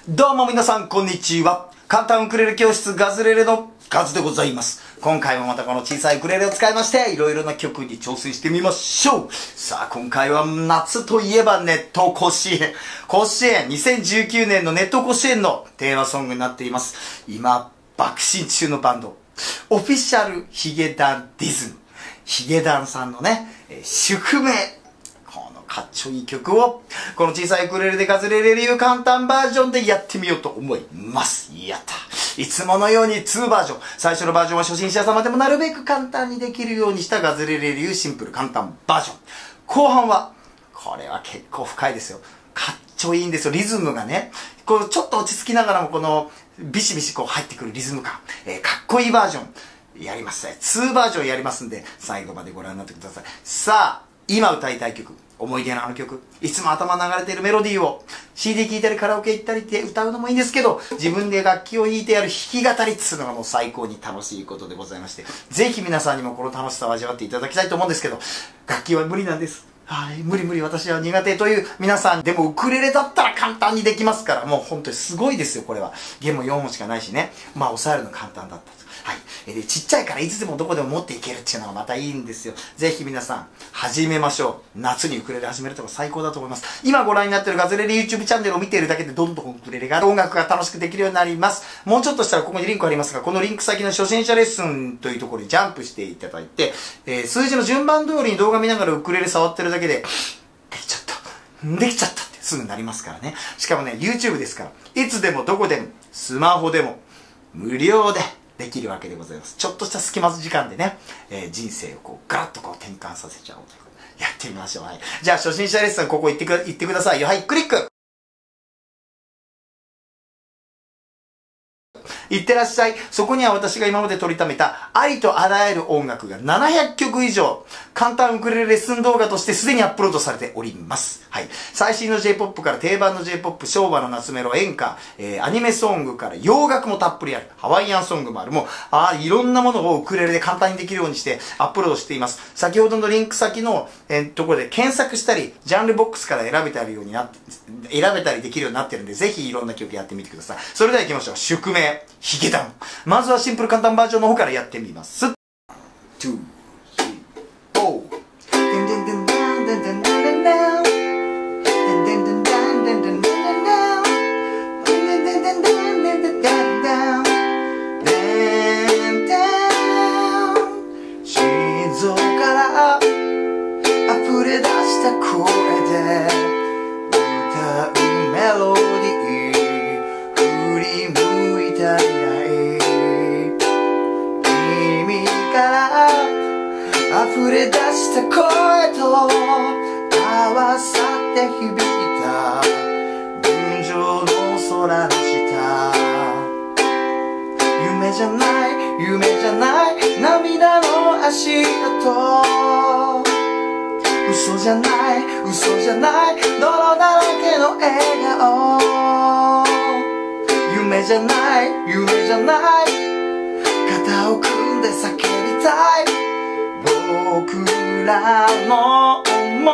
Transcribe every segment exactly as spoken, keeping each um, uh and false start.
どうも皆さんこんにちは。簡単ウクレレ教室ガズレレのガズでございます。今回もまたこの小さいウクレレを使いましていろいろな曲に挑戦してみましょう。さあ今回は夏といえばネット甲子園。甲子園にせんじゅうきゅうねんのネット甲子園のテーマソングになっています。今爆心中のバンドオフィシャルヒゲダンディズム。ヒゲダンさんのね、えー、宿命。かっちょいい曲をこの小さいウクレレでガズレレ流簡単バージョンでやってみようと思います。やった。いつものようににバージョン。最初のバージョンは初心者様でもなるべく簡単にできるようにしたガズレレ流シンプル簡単バージョン。後半はこれは結構深いですよ。かっちょいいんですよ。リズムがね、こうちょっと落ち着きながらもこのビシビシこう入ってくるリズム感、えー、かっこいいバージョンやりますね。にバージョンやりますんで最後までご覧になってください。さあ今歌いたい曲、思い出のあの曲、いつも頭流れているメロディーを シーディー 聴いたりカラオケ行ったりって歌うのもいいんですけど、自分で楽器を弾いてやる弾き語りっつうのがもう最高に楽しいことでございまして、ぜひ皆さんにもこの楽しさを味わっていただきたいと思うんですけど、楽器は無理なんです。はい、無理無理、私は苦手という皆さんでもウクレレだったら簡単にできますから、もう本当にすごいですよ。これは弦もよんほんしかないしね、まあ抑えるの簡単だった。はい、でちっちゃいからいつでもどこでも持っていけるっていうのがまたいいんですよ。ぜひ皆さん始めましょう。夏にウクレレ始めるとか最高だと思います。今ご覧になっているガズレレ YouTube チャンネルを見ているだけでどんどんウクレレが音楽が楽しくできるようになります。もうちょっとしたらここにリンクありますが、このリンク先の初心者レッスンというところにジャンプしていただいて、えー、数字の順番通りに動画見ながらウクレレ触ってるだけでできちゃったできちゃったってすぐなりますからね。しかもね YouTube ですから、いつでもどこでもスマホでも無料でできるわけでございます。ちょっとした隙間時間でね、えー、人生をこうガラッとこう転換させちゃおうということでやってみましょう。はい、じゃあ初心者レッスンここ行ってく行ってくださいよ。はい、クリック。いってらっしゃい。そこには私が今まで取りためたありとあらゆる音楽がななひゃっきょく以上簡単ウクレレレッスン動画としてすでにアップロードされております。はい、最新の J-ポップ から定番の J-ポップ、昭和の夏メロ、演歌、えー、アニメソングから洋楽もたっぷりある、ハワイアンソングもある、もうあいろんなものをウクレレで簡単にできるようにしてアップロードしています。先ほどのリンク先の、えー、ところで検索したりジャンルボックスから選べたりようになって選べたりできるようになってるんで、ぜひいろんな曲やってみてください。それでは行きましょう。宿命ヒゲダン。まずはシンプル簡単バージョンの方からやってみます。に、さん、よん。心臓から溢れ出した声で歌うメロディー、振り向いたり溢れ出した声と合わさって響いた群青の空の下、夢じゃない夢じゃない涙の足跡、嘘じゃない嘘じゃない泥だらけの笑顔、夢じゃない夢じゃない肩を組んで叫びたい僕らの想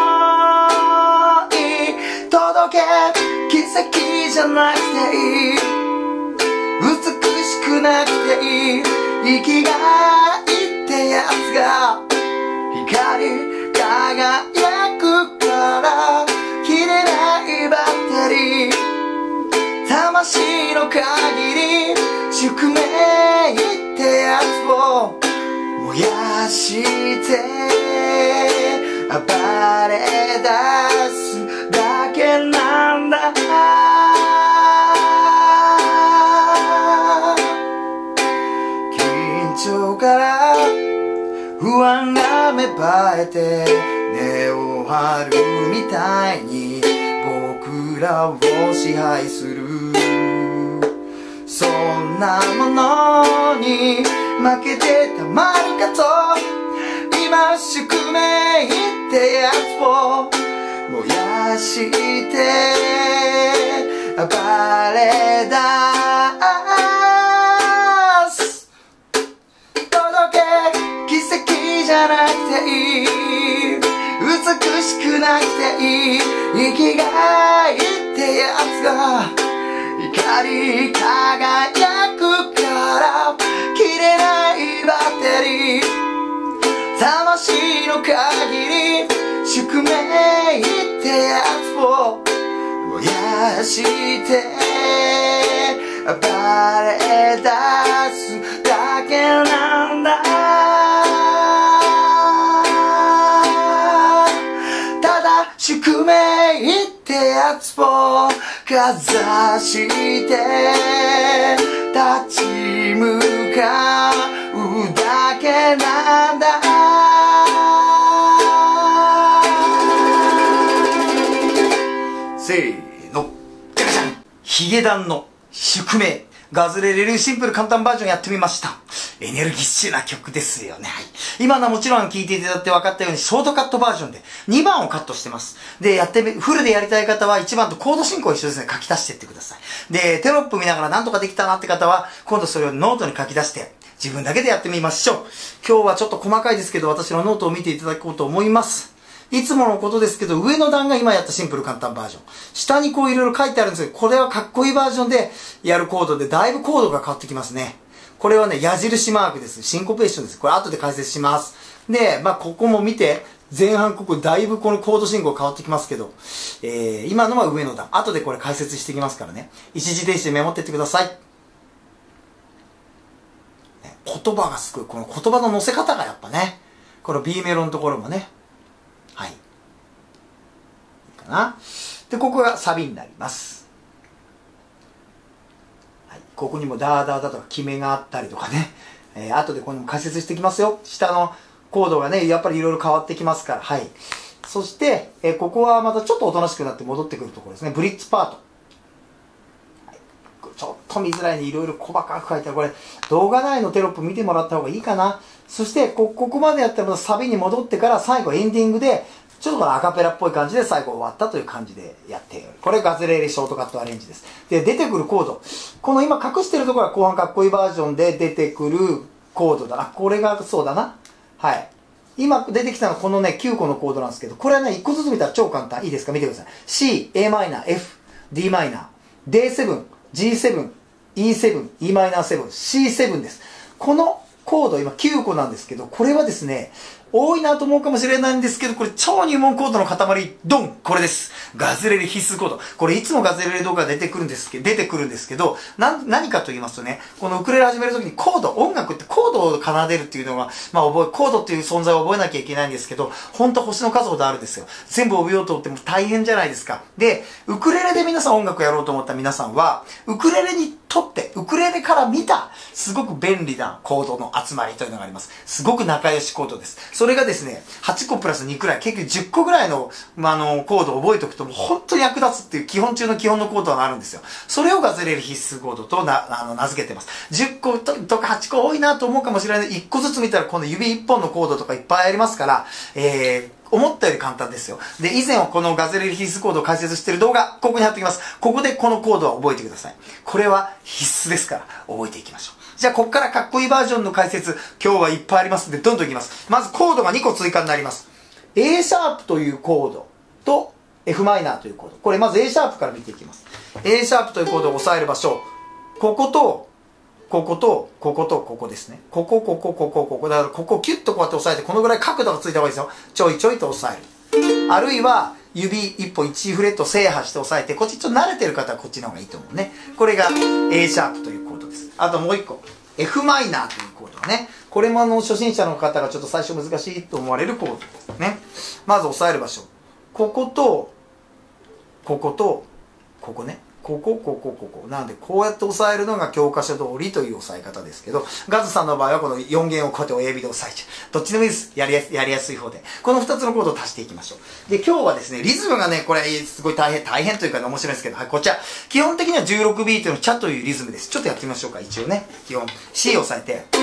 い届け、奇跡じゃなくていい、美しくなくていい、生きがいってやつが光り輝くから切れないバッテリー、魂の限り宿命ってやつを燃やして暴れ出すだけなんだ。緊張から不安が芽生えて根を張るみたいに僕らを支配する、そんなものに負けてたまるかと、今宿命ってやつを燃やして暴れ出す、届け奇跡じゃなくていい、美しくなくていい、生きがいってやつが光り輝くから切れないバッテリー魂の限り宿命ってやつを燃やしてバレ出すだけなんだただ宿命ってやつをかざして立ち向かうだけなんだせーのじゃじゃんヒゲダンの宿命ガズレレ流シンプル簡単バージョンやってみました。エネルギッシュな曲ですよね。はい。今のはもちろん聴いていただいて分かったようにショートカットバージョンでにばんをカットしてます。で、やってみ、フルでやりたい方はいちばんとコード進行一緒ですね。書き足していってください。で、テロップ見ながらなんとかできたなって方は今度それをノートに書き出して自分だけでやってみましょう。今日はちょっと細かいですけど私のノートを見ていただこうと思います。いつものことですけど、上の段が今やったシンプル簡単バージョン。下にこういろいろ書いてあるんですけど、これはかっこいいバージョンでやるコードで、だいぶコードが変わってきますね。これはね、矢印マークです。シンコペーションです。これ後で解説します。で、まあ、ここも見て、前半ここだいぶこのコード進行変わってきますけど、えー、今のは上の段。後でこれ解説していきますからね。一時停止でメモってってください。言葉がすごい。この言葉の乗せ方がやっぱね、この B メロのところもね、はい。いいかな。で、ここがサビになります。はい。ここにもダーダーだとか決めがあったりとかね。えー、後でこれも解説していきますよ。下のコードがね、やっぱりいろいろ変わってきますから。はい。そして、えー、ここはまたちょっとおとなしくなって戻ってくるところですね。ブリッツパート。はい、ちょっと見づらいね。いろいろ細かく書いてある。これ、動画内のテロップ見てもらった方がいいかな。そしてこ、ここまでやったらサビに戻ってから最後エンディングで、ちょっとこのアカペラっぽい感じで最後終わったという感じでやっている。これガズレレショートカットアレンジです。で、出てくるコード。この今隠してるところは後半かっこいいバージョンで出てくるコードだな。これがそうだな。はい。今出てきたのはこのね、きゅうこのコードなんですけど、これはね、いっこずつ見たら超簡単。いいですか見てください。C、エーマイナー、F、ディーマイナー、ディーセブン、ジーセブン、イーセブン、イーマイナーセブン、シーセブンです。このコード今きゅうこなんですけど、これはですね、多いなと思うかもしれないんですけど、これ超入門コードの塊、ドンこれです。ガズレレ必須コード。これいつもガズレレ動画出てくるんですけど、出てくるんですけど、な、何かと言いますとね、このウクレレ始めるときにコード、音楽ってコードを奏でるっていうのが、まあ覚え、コードっていう存在を覚えなきゃいけないんですけど、ほんと星の数ほどあるんですよ。全部覚えようと思っても大変じゃないですか。で、ウクレレで皆さん音楽やろうと思った皆さんは、ウクレレにとって、ウクレレから見た、すごく便利なコードの集まりというのがあります。すごく仲良しコードです。それがですね、はちこプラスにくらい、結局じゅっこぐらいの、まあ、あの、コードを覚えておくと、もう本当に役立つっていう基本中の基本のコードがあるんですよ。それをガズレレ必須コードとな、あの、名付けてます。じゅっこととかはちこ多いなと思うかもしれない。いっこずつ見たら、この指いっぽんのコードとかいっぱいありますから、えー、思ったより簡単ですよ。で、以前はこのガズレレ必須コードを解説している動画、ここに貼っておきます。ここでこのコードは覚えてください。これは必須ですから、覚えていきましょう。じゃあ、ここからかっこいいバージョンの解説、今日はいっぱいありますので、どんどんいきます。まず、コードがにこ追加になります。A シャープというコードと F マイナーというコード。これまず A シャープから見ていきます。A シャープというコードを押さえる場所。ここと、ここと、ここと、ここですね。ここ、ここ、ここ、ここ。だから、ここをキュッとこうやって押さえて、このぐらい角度がついた方がいいですよ。ちょいちょいと押さえる。あるいは、指一本いちフレット制覇して押さえて、こっちちょっと慣れてる方はこっちの方がいいと思うね。これが A シャープというコードです。あともう一個。F マイナーというコードがね。これもあの、初心者の方がちょっと最初難しいと思われるコードですね。まず押さえる場所。ここと、ここと、ここね。ここ、ここ、ここ。なんで、こうやって押さえるのが教科書通りという押さえ方ですけど、ガズさんの場合はこのよん弦をこうやって親指で押さえちゃう。どっちでもいいです。やりやす、やりやすい方で。このふたつのコードを足していきましょう。で、今日はですね、リズムがね、これ、すごい大変、大変というかね、面白いですけど、はい、こちら。基本的にはじゅうろくビートのチャというリズムです。ちょっとやってみましょうか、一応ね。基本。C を押さえて。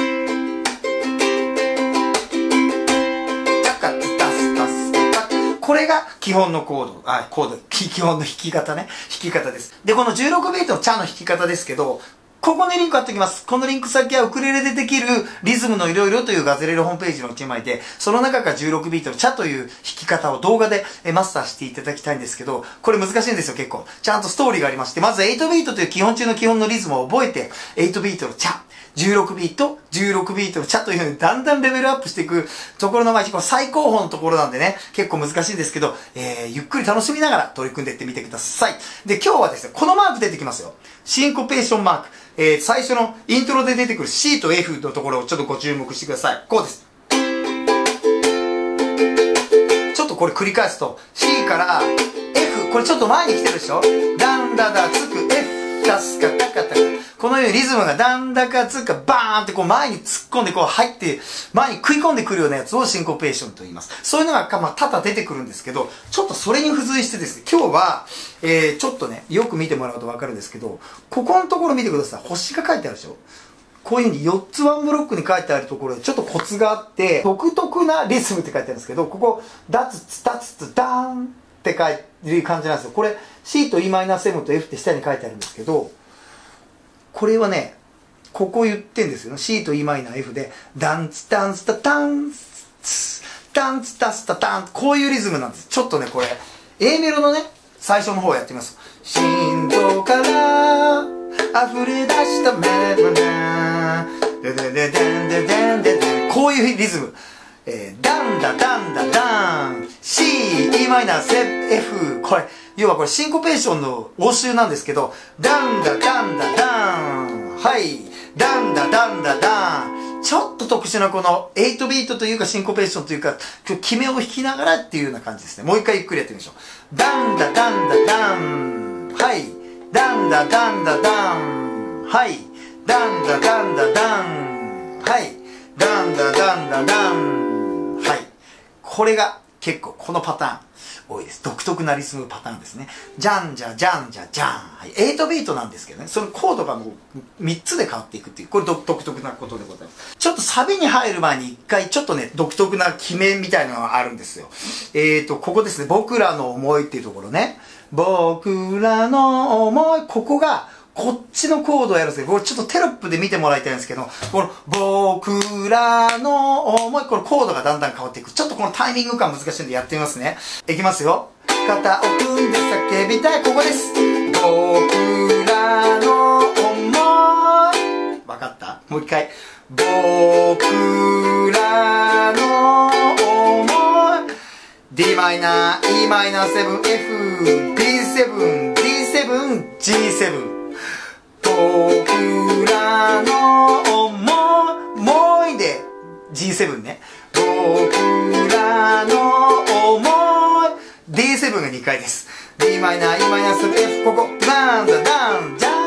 これが基本のコード、あ、コード、基本の弾き方ね。弾き方です。で、このじゅうろくビートのチャの弾き方ですけど、 ここにリンク貼っておきます。このリンク先はウクレレでできるリズムのいろいろというガズレレホームページのいちまいで、その中からじゅうろくビートのチャという弾き方を動画でマスターしていただきたいんですけど、これ難しいんですよ結構。ちゃんとストーリーがありまして、まずははちビートという基本中の基本のリズムを覚えて、はちビートのチャ、じゅうろくビート、じゅうろくビートのチャというふうにだんだんレベルアップしていくところの前に、この最高峰のところなんでね、結構難しいんですけど、えー、ゆっくり楽しみながら取り組んでいってみてください。で、今日はですね、このマーク出てきますよ。シンコペーションマーク。えー、最初のイントロで出てくる C と F のところをちょっとご注目してください。こうです。ちょっとこれ繰り返すと、C から F、これちょっと前に来てるでしょ。ダンダダつく F、タスカタカタカ。このようにリズムがダンダカツカバーンってこう前に突っ込んでこう入って前に食い込んでくるようなやつをシンコペーションと言います。そういうのがまあ多々出てくるんですけど、ちょっとそれに付随してですね、今日は、えー、ちょっとね、よく見てもらうとわかるんですけど、ここのところ見てください。星が書いてあるでしょ。こういうふうによっつワンブロックに書いてあるところでちょっとコツがあって、独特なリズムって書いてあるんですけど、ここ、ダツツタツツダーンって書いてる感じなんですよ。これ C と イーマイナーセブン と F って下に書いてあるんですけど、これはね、ここ言ってんですよね。C と イーマイナー F で、ダンツタンツタタンツ、タンツタスタタン、こういうリズムなんです。ちょっとね、これ、A メロのね、最初の方をやってみます。心臓から溢れ出したメロディー、デデデデンデデンデデン、こういうリズム。えー、ダンダダンダダン C、イーマイナー、F、これ、要はこれシンコペーションの応酬なんですけど、ダンダダンダダン、はい、ダンダダンダダン、ちょっと特殊なこのはちビートというかシンコペーションというか、決めを弾きながらっていうような感じですね。もう一回ゆっくりやってみましょう。ダンダダンダダン、はい、ダンダダンダダン、はい、ダンダダンダダン、はい、ダンダダンダダン、はい。これが結構このパターン多いです。独特なリズムパターンですね。ジャンジャジャンジャジャン。はい。はちビートなんですけどね。そのコードがもうみっつで変わっていくっていう、これ独特なことでございます。ちょっとサビに入る前に一回ちょっとね、独特な決めみたいなのがあるんですよ。えーと、ここですね。僕らの思いっていうところね。僕らの思い。ここが、こっちのコードをやるんですけど、これちょっとテロップで見てもらいたいんですけど、この僕らの思い、このコードがだんだん変わっていく。ちょっとこのタイミング感難しいんでやってみますね。いきますよ。肩を組んで叫びたい。ここです。僕らの思い。わかった？もう一回。僕らの思い。D マイナー、イーマイナーセブン、F、ディーセブン、ディーセブン、ジーセブン。僕らの思い、もいで ジーセブン ね。僕らの思い、ディーセブン がにかいです。D マイナー、イーマイナーセブン、F、ここ、ダンダダン、ジャ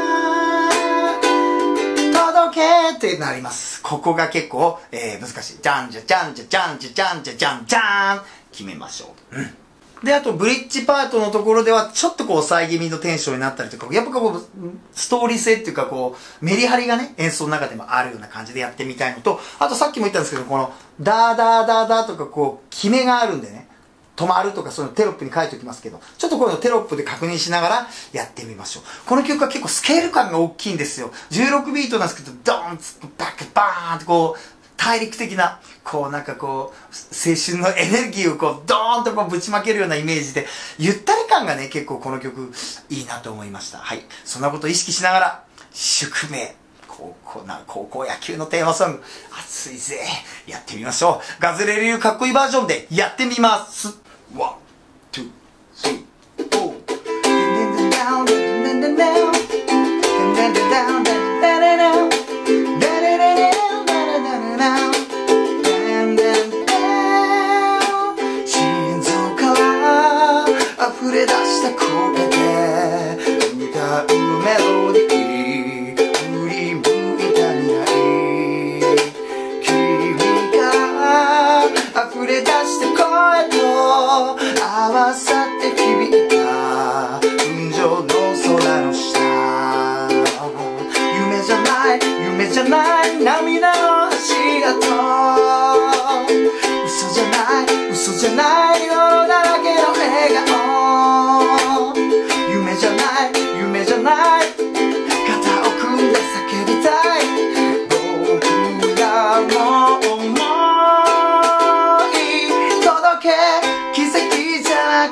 ーン、届けってなります。ここが結構、えー、難しい。ジャンジャジャンジャジャンジャジャンジャジャンジャン、決めましょう。うん。で、あと、ブリッジパートのところでは、ちょっとこう、抑え気味のテンションになったりとか、やっぱこう、ストーリー性っていうか、こう、メリハリがね、演奏の中でもあるような感じでやってみたいのと、あとさっきも言ったんですけど、この、ダーダーダーダーとか、こう、決めがあるんでね、止まるとか、そういうのテロップに書いておきますけど、ちょっとこういうのテロップで確認しながらやってみましょう。この曲は結構スケール感が大きいんですよ。じゅうろくビートなんですけど、ドーンツバックバーンってこう、大陸的な、こうなんかこう、青春のエネルギーをこう、ドーンとこうぶちまけるようなイメージで、ゆったり感がね、結構この曲、いいなと思いました。はい。そんなことを意識しながら、宿命、高校な、高校野球のテーマソング、熱いぜ、やってみましょう。ガズレレ流かっこいいバージョンでやってみます。ワン、ツー、スリー、フォー。溢れ出した声で歌うメロディー、振り向いた未来、君が溢れ出した声と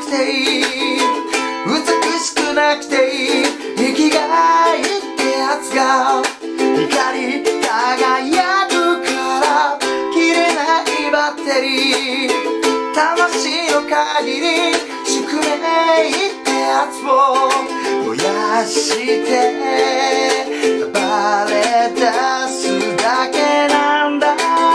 くていい、美しくなくていい、生きがいってやつが光り輝くから切れないバッテリー、魂の限り宿命ってやつを燃やして暴れ出すだけなんだ。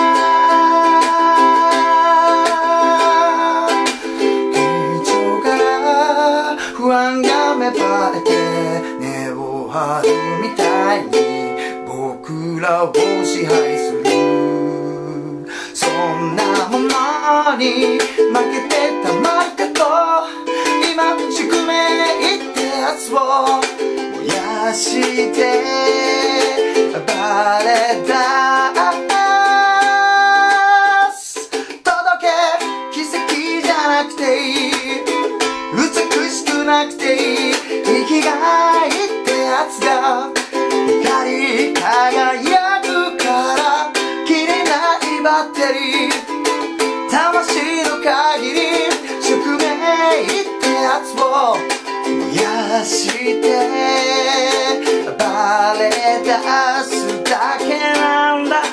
緊張から不安が芽生えて根を張るみたいに僕らを支配する、そんなものに負けてたまるかと、今宿命ってやつを燃やして暴れ出す、届け奇跡じゃなくていい、美しくなくていい、生きがいってやつが光り輝くから切れないバッテリー、魂の限り宿命ってやつを燃やして暴れ出すだけなんだ。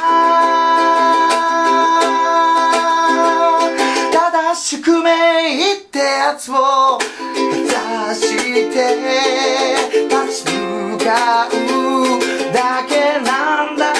ただ宿命ってやつを果たして立ち向かうだけなんだ。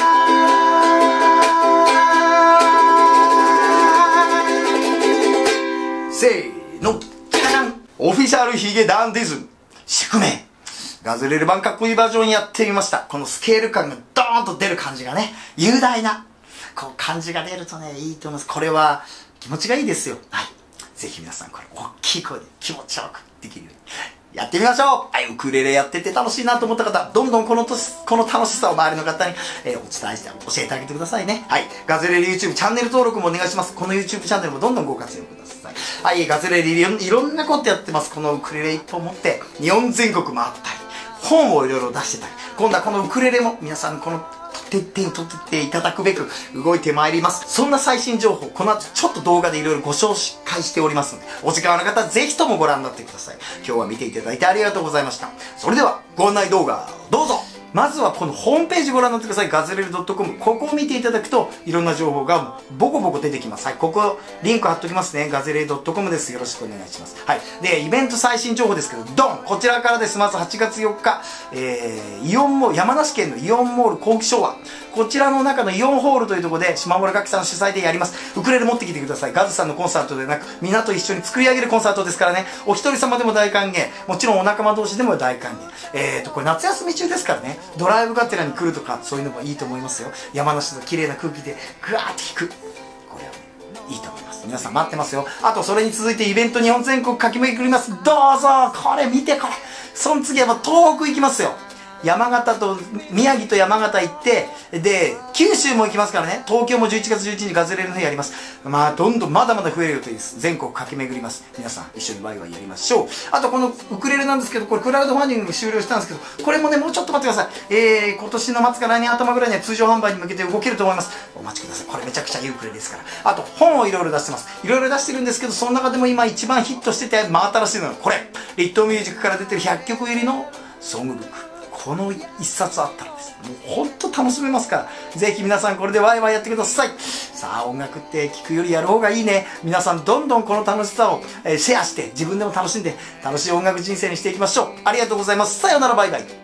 せーの、じゃじゃん、オフィシャルヒゲダンディズム宿命、ガズレレ版かっこいいバージョンやってみました。このスケール感がドーンと出る感じがね、雄大なこう感じが出るとね、いいと思います。これは気持ちがいいですよ。はい、ぜひ皆さんこれ大きい声で気持ちよくできるようにやってみましょう。はい、ウクレレやってて楽しいなと思った方、どんどんこのとこの楽しさを周りの方に、えー、お伝えして教えてあげてくださいね。はい、ガズレレ YouTube チャンネル登録もお願いします。この YouTube チャンネルもどんどんご活用ください。はい、ガズレレいろんなことやってます。このウクレレ一本持って日本全国回ったり、本をいろいろ出してたり、今度はこのウクレレも皆さんこの手に取っていただくべく動いてまいります。そんな最新情報、この後ちょっと動画でいろいろご紹介しておりますので、お時間の方ぜひともご覧になってください。今日は見ていただいてありがとうございました。それではご案内動画どうぞ。まずはこのホームページご覧になってください。ガズレレ ドットコム。ここを見ていただくといろんな情報がボコボコ出てきます。はい、ここリンク貼っときますね。ガズレレ ドットコム です。よろしくお願いします。はい。で、イベント最新情報ですけど、ドンこちらからです。まずはちがつよっか、えー、イオンモール、山梨県のイオンモール後期昭和。こちらの中のイオンホールというところで、島村楽器さん主催でやります。ウクレレ持ってきてください。ガズさんのコンサートでなく、みんなと一緒に作り上げるコンサートですからね。お一人様でも大歓迎。もちろんお仲間同士でも大歓迎。えーと、これ夏休み中ですからね。ドライブがてらに来るとか、そういうのもいいと思いますよ。山梨の綺麗な空気で、ぐわーって弾く。これはいいと思います。皆さん待ってますよ。あと、それに続いてイベント日本全国駆け巡ります。どうぞこれ見てこれ。その次はもう東北行きますよ。山形と、宮城と山形行って、で、九州も行きますからね。東京もじゅういちがつじゅういちにちガズレレの日やります。まあ、どんどんまだまだ増える予定です。全国駆け巡ります。皆さん、一緒にワイワイやりましょう。あと、このウクレレなんですけど、これクラウドファンディング終了したんですけど、これもね、もうちょっと待ってください。えー、今年の末から来年頭ぐらいには通常販売に向けて動けると思います。お待ちください。これめちゃくちゃいいウクレレですから。あと、本をいろいろ出してます。いろいろ出してるんですけど、その中でも今一番ヒットしてて、真新しいのがこれ。リットーミュージックから出てるひゃっきょく入りのソングブック。この一冊あったらですね、もうほんと楽しめますから、ぜひ皆さんこれでワイワイやってください。さあ、音楽って聴くよりやる方がいいね。皆さんどんどんこの楽しさを、えー、シェアして、自分でも楽しんで、楽しい音楽人生にしていきましょう。ありがとうございます。さようなら、バイバイ。